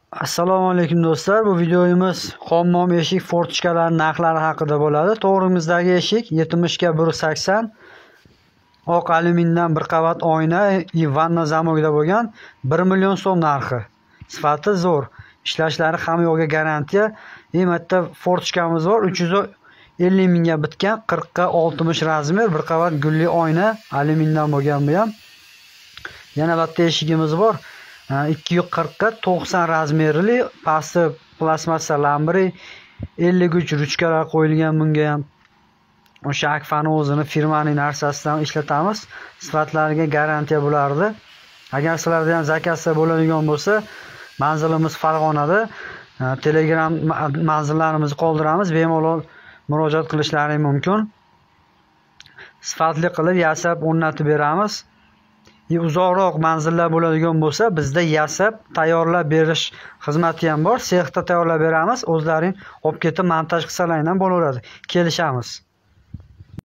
Assalomu alaykum do'stlar. Bu videomiz hammom eshik fortichkalari narxlari haqida bo'ladi. To'g'rimizdagi eshik 70 ga 180, oq alyumindan bir qavat oyna, vanna zamogida bo'lgan 1 million so'm narxi. Sifati zo'r. Ishlashlari ham yo'g'iga garantiya. Bitta fortichkamiz bor, 350 mingga bitgan, 40 ga 60 razmer, bir qavat gulli oyna, alyumindan bo'lgan bu ham. Yana bitta eshigimiz bor. 240 ga 90 razmerli, pasti plastmassa lambri, 53 ruchkalar qo'yilgan bunga ham. O'sha Akfa'ning o'zini firmaning narsasidan ishlatamiz. Sifatlariga garantiya bo'lardi. Agar sizlarda ham zakazda bo'ladigan bo'lsa, manzilimiz Farg'onada. Telegram manzillarimizni qoldiramiz, bemalol murojaat qilishlaring mumkin. Sifatli qilib yasab o'rnatib beramiz. Uzoqroq manzillar bo'ladigan bo'lsa, bizda yasab tayyorlab berish xizmati ham bor. Sexda tayyorlab beramiz. O'zlaring olib ketib montaj qilsalaring ham bo'laveradi. Kelishamiz.